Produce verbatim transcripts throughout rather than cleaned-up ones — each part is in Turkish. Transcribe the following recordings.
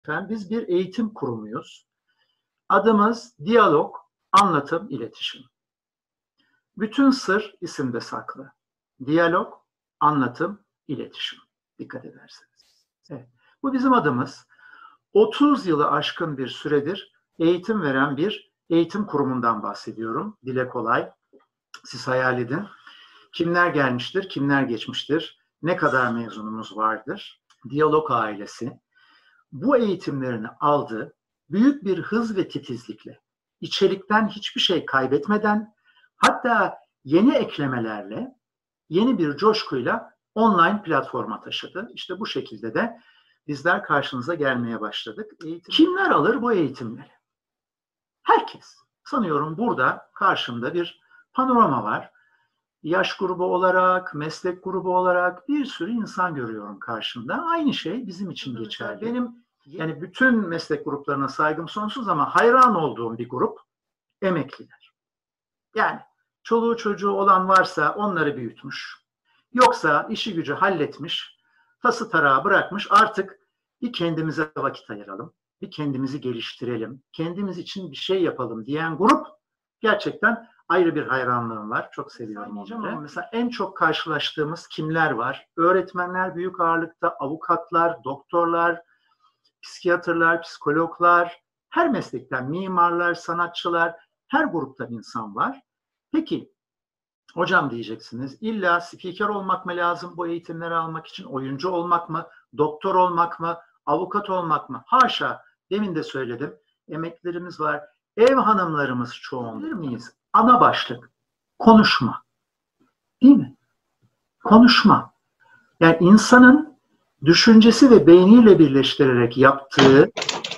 Efendim, biz bir eğitim kurumuyuz. Adımız diyalog, anlatım, iletişim. Bütün sır isimde saklı. Diyalog, anlatım, iletişim. Dikkat ederseniz. Evet. Bu bizim adımız. otuz yılı aşkın bir süredir eğitim veren bir eğitim kurumundan bahsediyorum. Dile kolay. Siz hayal edin. Kimler gelmiştir, kimler geçmiştir, ne kadar mezunumuz vardır? Diyalog ailesi bu eğitimlerini aldı, büyük bir hız ve titizlikle, içerikten hiçbir şey kaybetmeden, hatta yeni eklemelerle, yeni bir coşkuyla online platforma taşıdı. İşte bu şekilde de bizler karşınıza gelmeye başladık. Eğitim... Kimler alır bu eğitimleri? Herkes. Sanıyorum burada karşımda bir panorama var. Yaş grubu olarak, meslek grubu olarak bir sürü insan görüyorum karşımda. Aynı şey bizim için geçerli. Benim yani bütün meslek gruplarına saygım sonsuz ama hayran olduğum bir grup emekliler. Yani çoluğu çocuğu olan varsa onları büyütmüş. Yoksa işi gücü halletmiş, tası tarağı bırakmış, artık bir kendimize vakit ayıralım, bir kendimizi geliştirelim, kendimiz için bir şey yapalım diyen grup gerçekten ayrı bir hayranlığım var. Çok seviyorum onları. Mesela en çok karşılaştığımız kimler var? Öğretmenler büyük ağırlıkta, avukatlar, doktorlar, psikiyatrlar, psikologlar, her meslekten mimarlar, sanatçılar, her gruptan insan var. Peki, hocam diyeceksiniz, illa spiker olmak mı lazım bu eğitimleri almak için? Oyuncu olmak mı? Doktor olmak mı? Avukat olmak mı? Haşa, demin de söyledim. Emeklilerimiz var. Ev hanımlarımız çoğunluğu miyiz? Ana başlık, konuşma. Değil mi? Konuşma. Yani insanın düşüncesi ve beyniyle birleştirerek yaptığı,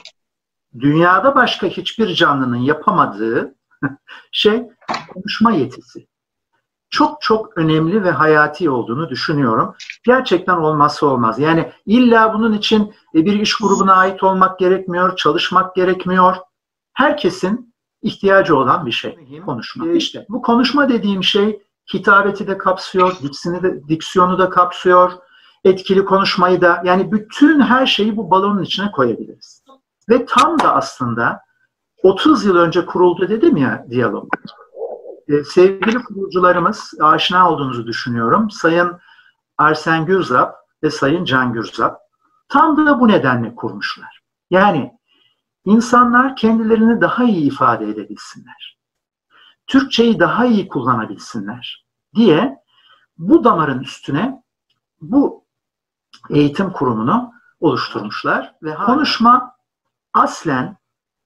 dünyada başka hiçbir canlının yapamadığı şey konuşma yetisi. Çok çok önemli ve hayati olduğunu düşünüyorum. Gerçekten olmazsa olmaz. Yani illa bunun için bir iş grubuna ait olmak gerekmiyor, çalışmak gerekmiyor. Herkesin ihtiyacı olan bir şey. Konuşma. İşte bu konuşma dediğim şey hitabeti de kapsıyor, diksini de, diksiyonu da kapsıyor, etkili konuşmayı da, yani bütün her şeyi bu balonun içine koyabiliriz. Ve tam da aslında otuz yıl önce kuruldu dedim ya diyalog. Ee, sevgili kurucularımız, aşina olduğunuzu düşünüyorum. Sayın Arsen Gürzap ve Sayın Can Gürzap tam da bu nedenle kurmuşlar. Yani İnsanlar kendilerini daha iyi ifade edebilsinler, Türkçeyi daha iyi kullanabilsinler diye bu damarın üstüne bu eğitim kurumunu oluşturmuşlar. Ve konuşma aslen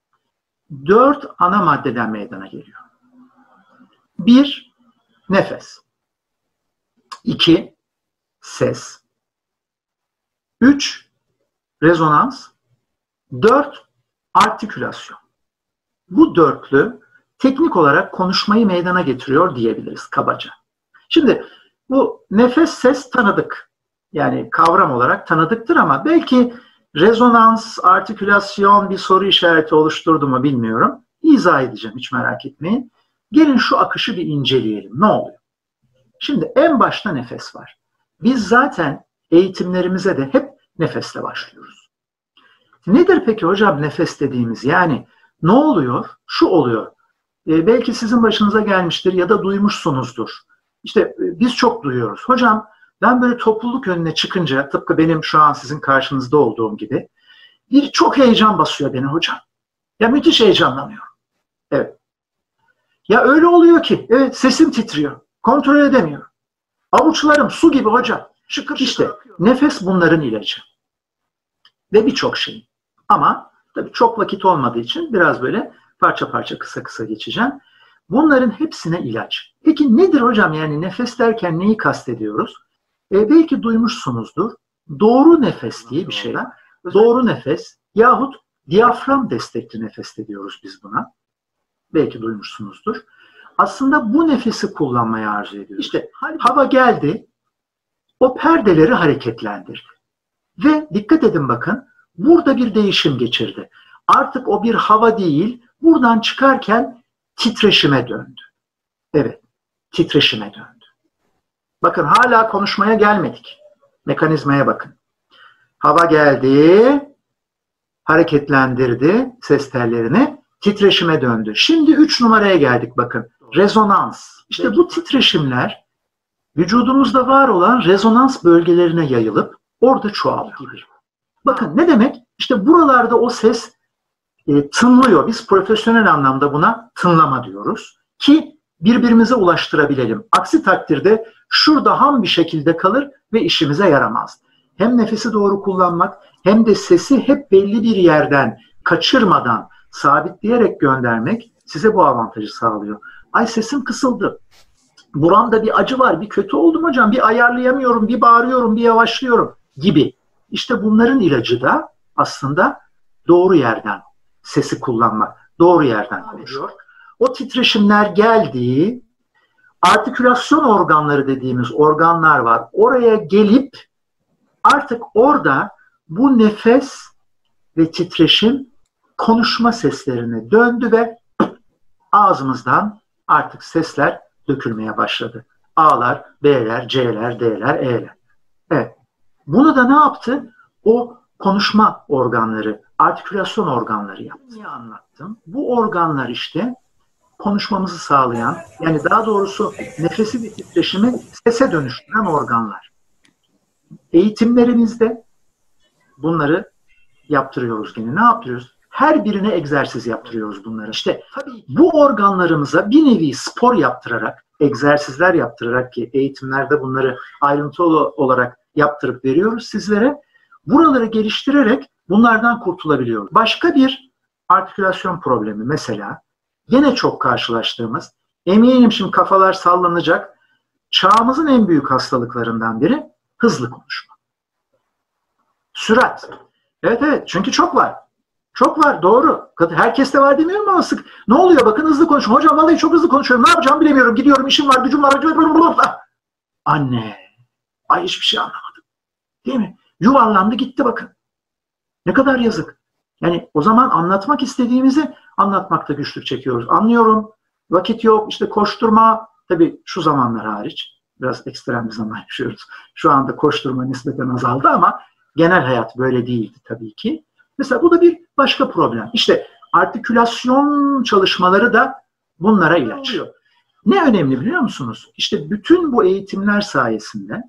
dört ana maddeden meydana geliyor. Bir, nefes. İki, ses. Üç, rezonans. Dört, artikülasyon. Bu dörtlü teknik olarak konuşmayı meydana getiriyor diyebiliriz kabaca. Şimdi bu nefes, ses tanıdık. Yani kavram olarak tanıdıktır ama belki rezonans, artikülasyon bir soru işareti oluşturdu mu bilmiyorum. İzah edeceğim, hiç merak etmeyin. Gelin şu akışı bir inceleyelim. Ne oluyor? Şimdi en başta nefes var. Biz zaten eğitimlerimize de hep nefesle başlıyoruz. Nedir peki hocam nefes dediğimiz? Yani ne oluyor? Şu oluyor. Ee, belki sizin başınıza gelmiştir ya da duymuşsunuzdur. İşte e, biz çok duyuyoruz. Hocam ben böyle topluluk önüne çıkınca, tıpkı benim şu an sizin karşınızda olduğum gibi, bir çok heyecan basıyor beni hocam. Ya müthiş heyecanlanıyorum. Evet. Ya öyle oluyor ki, evet, sesim titriyor. Kontrol edemiyorum. Avuçlarım su gibi hocam. Şıkır şıkır işte akıyor. Nefes bunların ilacı. Ve birçok şey. Ama tabii çok vakit olmadığı için biraz böyle parça parça kısa kısa geçeceğim. Bunların hepsine ilaç. Peki nedir hocam, yani nefes derken neyi kastediyoruz? E, belki duymuşsunuzdur. Doğru nefes diye bir şey var. Doğru nefes yahut diyafram destekli nefes diyoruz biz buna. Belki duymuşsunuzdur. Aslında bu nefesi kullanmayı arzu ediyoruz. İşte hava geldi, o perdeleri hareketlendirdi. Ve dikkat edin bakın, burada bir değişim geçirdi. Artık o bir hava değil, buradan çıkarken titreşime döndü. Evet, titreşime döndü. Bakın hala konuşmaya gelmedik. Mekanizmaya bakın. Hava geldi, hareketlendirdi ses tellerini, titreşime döndü. Şimdi üç numaraya geldik bakın. Rezonans. İşte bu titreşimler vücudumuzda var olan rezonans bölgelerine yayılıp orada çoğalıyor. Bakın ne demek? İşte buralarda o ses e, tınlıyor. Biz profesyonel anlamda buna tınlama diyoruz. Ki birbirimize ulaştırabilelim. Aksi takdirde şurada ham bir şekilde kalır ve işimize yaramaz. Hem nefesi doğru kullanmak hem de sesi hep belli bir yerden kaçırmadan sabitleyerek göndermek size bu avantajı sağlıyor. Ay sesim kısıldı. Buramda bir acı var, bir kötü oldum hocam, bir ayarlayamıyorum, bir bağırıyorum, bir yavaşlıyorum gibi. İşte bunların ilacı da aslında doğru yerden sesi kullanmak, doğru yerden konuşuyor. O titreşimler geldiği, artikülasyon organları dediğimiz organlar var. Oraya gelip artık orada bu nefes ve titreşim konuşma seslerine döndü ve ağzımızdan artık sesler dökülmeye başladı. A'lar, B'ler, C'ler, D'ler, E'ler. Evet. Bunu da ne yaptı? O konuşma organları, artikülasyon organları yaptı. Niye anlattım? Bu organlar işte konuşmamızı sağlayan, yani daha doğrusu nefesi ve titreşimi sese dönüştüren organlar. Eğitimlerimizde bunları yaptırıyoruz gene. Ne yapıyoruz? Her birine egzersiz yaptırıyoruz bunları. İşte tabii bu organlarımıza bir nevi spor yaptırarak, egzersizler yaptırarak ki eğitimlerde bunları ayrıntılı olarak yaptırıp veriyoruz sizlere. Buraları geliştirerek bunlardan kurtulabiliyoruz. Başka bir artikülasyon problemi mesela yine çok karşılaştığımız, eminim şimdi kafalar sallanacak, çağımızın en büyük hastalıklarından biri hızlı konuşma. Sürat. Evet evet çünkü çok var. Çok var doğru. Herkeste var demiyorum ama sık. Ne oluyor bakın hızlı konuşuyorum. Hocam vallahi çok hızlı konuşuyorum. Ne yapacağımı bilemiyorum. Gidiyorum işim var gücüm var. Anne. Ay hiçbir şey anlamadım. Değil mi? Yuvarlandı gitti bakın. Ne kadar yazık. Yani o zaman anlatmak istediğimizi anlatmakta güçlük çekiyoruz. Anlıyorum. Vakit yok. İşte koşturma. Tabii şu zamanlar hariç. Biraz ekstrem bir zaman yaşıyoruz. Şu anda koşturma nispeten azaldı ama genel hayat böyle değildi tabii ki. Mesela bu da bir başka problem. İşte artikülasyon çalışmaları da bunlara ilaç. Ne önemli biliyor musunuz? İşte bütün bu eğitimler sayesinde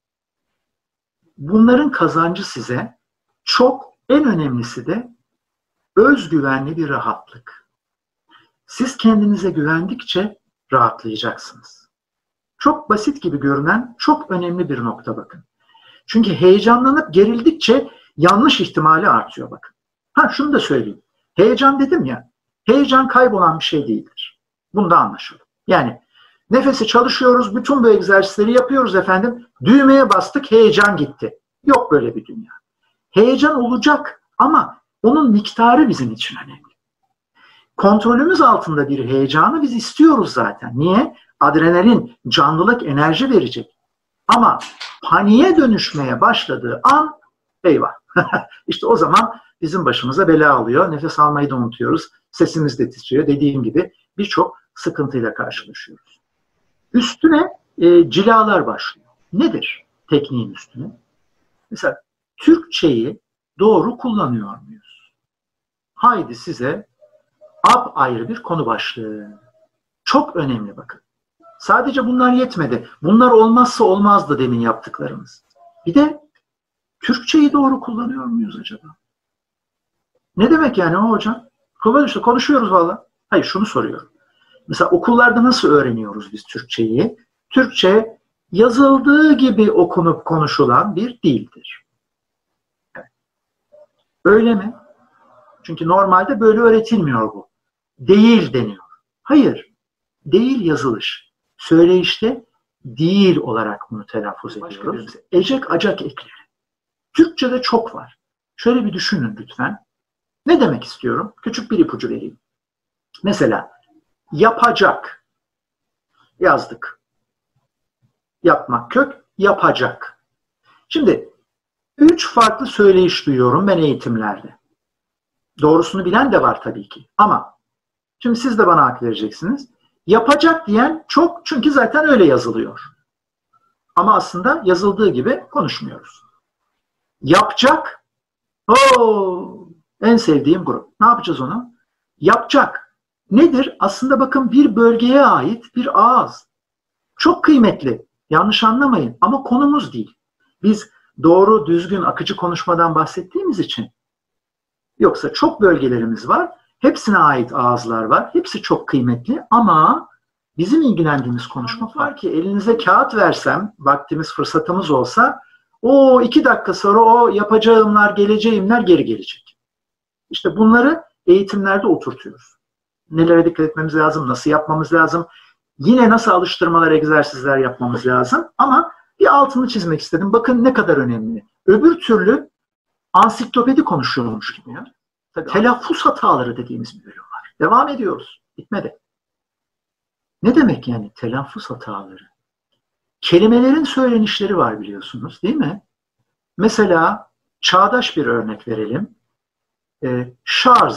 bunların kazancı size çok, en önemlisi de özgüvenli bir rahatlık. Siz kendinize güvendikçe rahatlayacaksınız. Çok basit gibi görünen çok önemli bir nokta bakın. Çünkü heyecanlanıp gerildikçe yanlış ihtimali artıyor bakın. Ha şunu da söyleyeyim. Heyecan dedim ya, heyecan kaybolan bir şey değildir. Bunda anlaşıldı. Yani nefesi çalışıyoruz, bütün bu egzersizleri yapıyoruz efendim. Düğmeye bastık, heyecan gitti. Yok böyle bir dünya. Heyecan olacak ama onun miktarı bizim için önemli. Kontrolümüz altında bir heyecanı biz istiyoruz zaten. Niye? Adrenalin, canlılık, enerji verecek. Ama paniğe dönüşmeye başladığı an eyvah. İşte o zaman bizim başımıza bela alıyor. Nefes almayı da unutuyoruz. Sesimiz de titriyor. Dediğim gibi birçok sıkıntıyla karşılaşıyoruz. Üstüne e, cilalar başlıyor. Nedir tekniğin üstüne? Mesela Türkçeyi doğru kullanıyor muyuz? Haydi size apayrı bir konu başlığı. Çok önemli bakın. Sadece bunlar yetmedi. Bunlar olmazsa olmazdı demin yaptıklarımız. Bir de Türkçeyi doğru kullanıyor muyuz acaba? Ne demek yani o hocam? İşte konuşuyoruz valla. Hayır şunu soruyorum. Mesela okullarda nasıl öğreniyoruz biz Türkçeyi? Türkçe yazıldığı gibi okunup konuşulan bir dildir. Evet. Öyle mi? Çünkü normalde böyle öğretilmiyor bu. Değil deniyor. Hayır. Değil yazılış. Söyleyişte değil olarak bunu telaffuz ediyoruz. Ecek acak ekleri. Türkçe'de çok var. Şöyle bir düşünün lütfen. Ne demek istiyorum? Küçük bir ipucu vereyim. Mesela yapacak yazdık. Yapmak kök, yapacak. Şimdi üç farklı söyleyiş duyuyorum ben eğitimlerde. Doğrusunu bilen de var tabii ki. Ama şimdi siz de bana hak vereceksiniz. Yapacak diyen çok çünkü zaten öyle yazılıyor. Ama aslında yazıldığı gibi konuşmuyoruz. Yapacak. Oo, En sevdiğim grup. Ne yapacağız onu? Yapacak. Nedir? Aslında bakın bir bölgeye ait bir ağız. Çok kıymetli. Yanlış anlamayın ama konumuz değil. Biz doğru, düzgün, akıcı konuşmadan bahsettiğimiz için. Yoksa çok bölgelerimiz var. Hepsine ait ağızlar var. Hepsi çok kıymetli ama bizim ilgilendiğimiz konuşma var ki elinize kağıt versem, vaktimiz, fırsatımız olsa o iki dakika sonra o yapacağımlar, geleceğimler geri gelecek. İşte bunları eğitimlerde oturtuyoruz. Nelere dikkat etmemiz lazım, nasıl yapmamız lazım, yine nasıl alıştırmalar, egzersizler yapmamız lazım ama bir altını çizmek istedim. Bakın ne kadar önemli. Öbür türlü ansiklopedi konuşuyormuş gibi ya. Tabii, telaffuz hataları dediğimiz bir bölüm var. Devam ediyoruz. Bitmedi. Ne demek yani telaffuz hataları? Kelimelerin söylenişleri var biliyorsunuz değil mi? Mesela çağdaş bir örnek verelim. Ee, şarj.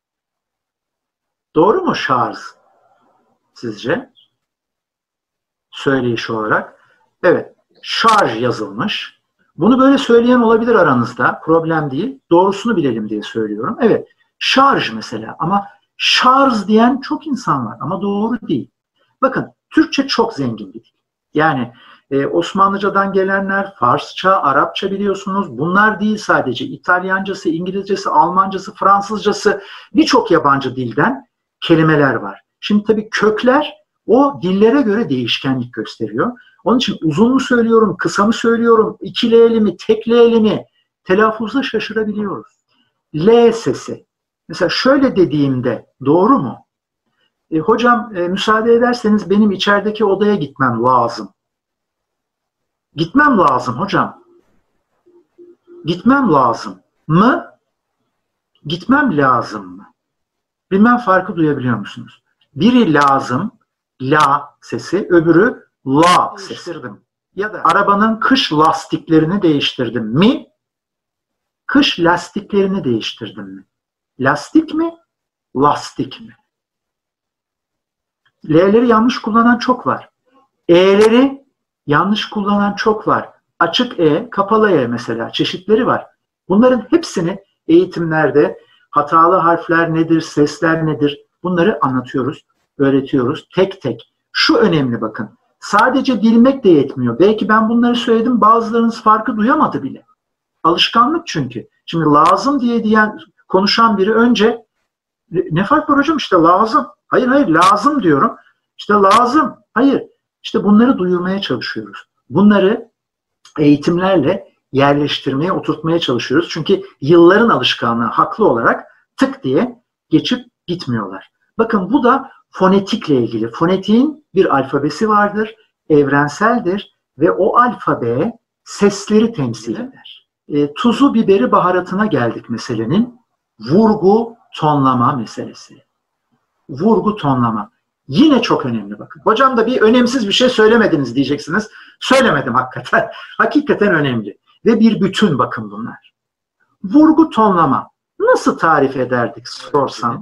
Doğru mu şarj? Sizce? Söyleyiş olarak. Evet. Şarj yazılmış. Bunu böyle söyleyen olabilir aranızda. Problem değil. Doğrusunu bilelim diye söylüyorum. Evet. Şarj mesela. Ama şarj diyen çok insan var. Ama doğru değil. Bakın Türkçe çok zengin bir dil. Yani e, Osmanlıcadan gelenler, Farsça, Arapça biliyorsunuz. Bunlar değil sadece. İtalyancası, İngilizcesi, Almancası, Fransızcası birçok yabancı dilden kelimeler var. Şimdi tabii kökler o dillere göre değişkenlik gösteriyor. Onun için uzun mu söylüyorum, kısa mı söylüyorum, ikili mi, tekli mi telaffuzda şaşırabiliyoruz. L sesi. Mesela şöyle dediğimde doğru mu? E, hocam e, müsaade ederseniz benim içerideki odaya gitmem lazım. Gitmem lazım hocam. Gitmem lazım mı? Gitmem lazım mı? Bilmem farkı duyabiliyor musunuz? Biri lazım, la sesi, öbürü la sesi. Ya da arabanın kış lastiklerini değiştirdim mi? Kış lastiklerini değiştirdim mi? Lastik mi? Lastik mi? L'leri yanlış kullanan çok var. E'leri yanlış kullanan çok var. Açık E, kapalı E mesela çeşitleri var. Bunların hepsini eğitimlerde hatalı harfler nedir, sesler nedir bunları anlatıyoruz, öğretiyoruz tek tek. Şu önemli bakın. Sadece bilmek de yetmiyor. Belki ben bunları söyledim bazılarınız farkı duyamadı bile. Alışkanlık çünkü. Şimdi lazım diye diyen konuşan biri önce ne fark var hocam işte lazım. Hayır hayır lazım diyorum. İşte lazım. Hayır. İşte bunları duyurmaya çalışıyoruz. Bunları eğitimlerle yerleştirmeye, oturtmaya çalışıyoruz. Çünkü yılların alışkanlığı haklı olarak tık diye geçip gitmiyorlar. Bakın bu da fonetikle ilgili. Fonetiğin bir alfabesi vardır, evrenseldir ve o alfabe sesleri temsil eder. E, tuzu, biberi, baharatına geldik meselenin. Vurgu, tonlama meselesi. Vurgu, tonlama. Yine çok önemli bakın. Hocam da bir önemsiz bir şey söylemediniz diyeceksiniz. Söylemedim hakikaten. Hakikaten önemli. Ve bir bütün bakın bunlar. Vurgu, tonlama. Nasıl tarif ederdik sorsam?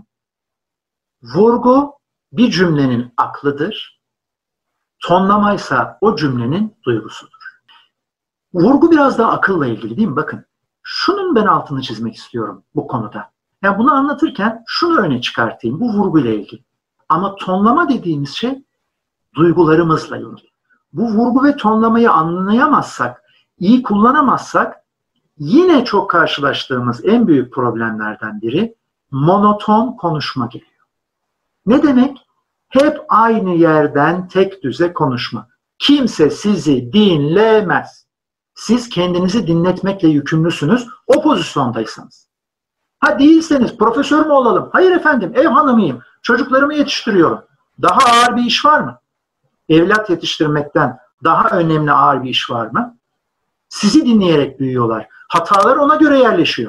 Vurgu bir cümlenin aklıdır. Tonlamaysa o cümlenin duygusudur. Vurgu biraz daha akılla ilgili değil mi? Bakın. Şunun ben altını çizmek istiyorum bu konuda. Yani bunu anlatırken şunu öne çıkartayım. Bu vurguyla ilgili. Ama tonlama dediğimiz şey duygularımızla ilgili. Bu vurgu ve tonlamayı anlayamazsak, iyi kullanamazsak yine çok karşılaştığımız en büyük problemlerden biri monoton konuşma geliyor. Ne demek? Hep aynı yerden tek düze konuşma. Kimse sizi dinlemez. Siz kendinizi dinletmekle yükümlüsünüz o pozisyondaysanız. Ha değilseniz profesör mü olalım? Hayır efendim ev hanımıyım. Çocuklarımı yetiştiriyorum. Daha ağır bir iş var mı? Evlat yetiştirmekten daha önemli ağır bir iş var mı? Sizi dinleyerek büyüyorlar. Hatalar ona göre yerleşiyor.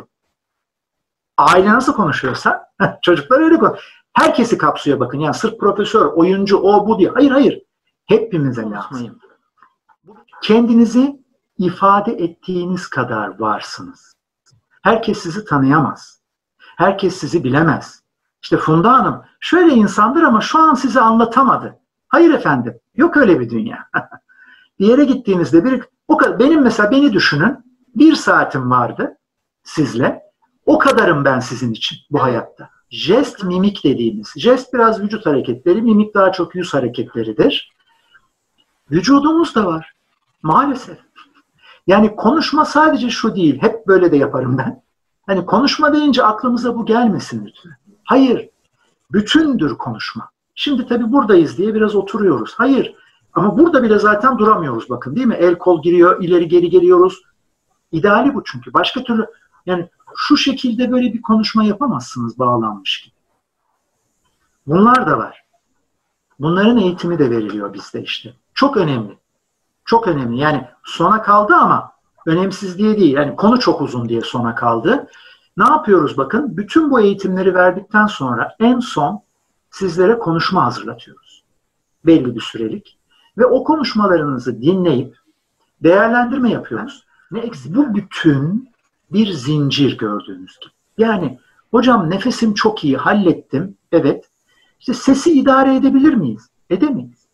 Aile nasıl konuşuyorsa çocuklar öyle konuşuyor. Herkesi kapsıyor bakın. Yani sırf profesör, oyuncu, o bu diye. Hayır hayır. Hepimize lazım. Kendinizi ifade ettiğiniz kadar varsınız. Herkes sizi tanıyamaz. Herkes sizi bilemez. İşte Funda Hanım şöyle insandır ama şu an size anlatamadı. Hayır efendim. Yok öyle bir dünya. Bir yere gittiğinizde bir o kadar, benim mesela beni düşünün. Bir saatim vardı sizle. O kadarım ben sizin için bu hayatta. Jest, mimik dediğimiz. Jest biraz vücut hareketleri, mimik daha çok yüz hareketleridir. Vücudumuz da var. Maalesef. Yani konuşma sadece şu değil. Hep böyle de yaparım ben. Hani konuşma deyince aklımıza bu gelmesin lütfen. Hayır. Bütündür konuşma. Şimdi tabii buradayız diye biraz oturuyoruz. Hayır. Ama burada bile zaten duramıyoruz bakın değil mi? El kol giriyor, ileri geri geliyoruz. İdeali bu çünkü. Başka türlü yani şu şekilde böyle bir konuşma yapamazsınız bağlanmış gibi. Bunlar da var. Bunların eğitimi de veriliyor bizde işte. Çok önemli. Çok önemli. Yani sona kaldı ama önemsiz diye değil. Yani konu çok uzun diye sona kaldı. Ne yapıyoruz bakın? Bütün bu eğitimleri verdikten sonra en son sizlere konuşma hazırlatıyoruz. Belli bir sürelik. Ve o konuşmalarınızı dinleyip değerlendirme yapıyoruz. Ne eksik? Bu bütün bir zincir gördüğünüz gibi. Yani hocam nefesim çok iyi hallettim. Evet. İşte sesi idare edebilir miyiz? Edemeyiz.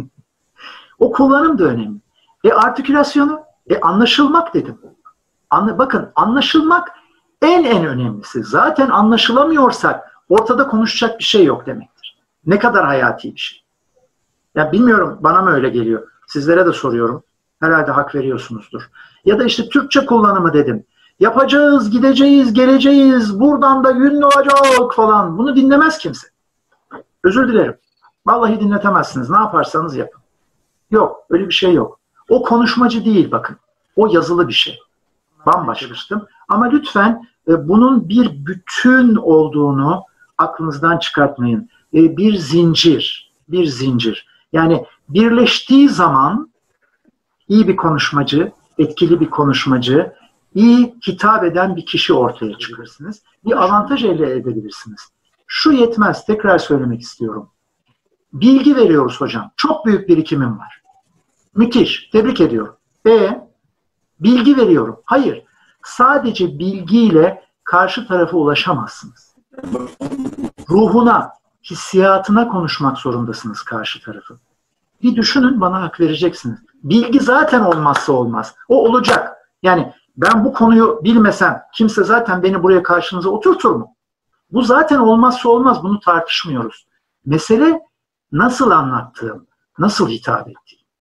O kullanım da önemli. E artikülasyonu, e anlaşılmak dedim. Anla, bakın anlaşılmak en en önemlisi. Zaten anlaşılamıyorsak ortada konuşacak bir şey yok demektir. Ne kadar hayati bir şey. Ya bilmiyorum bana mı öyle geliyor. Sizlere de soruyorum. Herhalde hak veriyorsunuzdur. Ya da işte Türkçe kullanımı dedim. Yapacağız, gideceğiz, geleceğiz, buradan da ünlü olacak falan. Bunu dinlemez kimse. Özür dilerim. Vallahi dinletemezsiniz. Ne yaparsanız yapın. Yok, öyle bir şey yok. O konuşmacı değil bakın. O yazılı bir şey. Bambaşmıştım. Ama lütfen e, bunun bir bütün olduğunu aklınızdan çıkartmayın. E, bir zincir. Bir zincir. Yani birleştiği zaman iyi bir konuşmacı, etkili bir konuşmacı, iyi hitap eden bir kişi ortaya çıkarsınız. Bir avantaj elde edebilirsiniz. Şu yetmez. Tekrar söylemek istiyorum. Bilgi veriyoruz hocam. Çok büyük birikimim var. Müthiş. Tebrik ediyorum. E bilgi veriyorum. Hayır. Sadece bilgiyle karşı tarafa ulaşamazsınız. Ruhuna, hissiyatına konuşmak zorundasınız karşı tarafı. Bir düşünün, bana hak vereceksiniz. Bilgi zaten olmazsa olmaz. O olacak. Yani ben bu konuyu bilmesem kimse zaten beni buraya karşınıza oturtur mu? Bu zaten olmazsa olmaz. Bunu tartışmıyoruz. Mesele nasıl anlattığım, nasıl hitap ettiğim.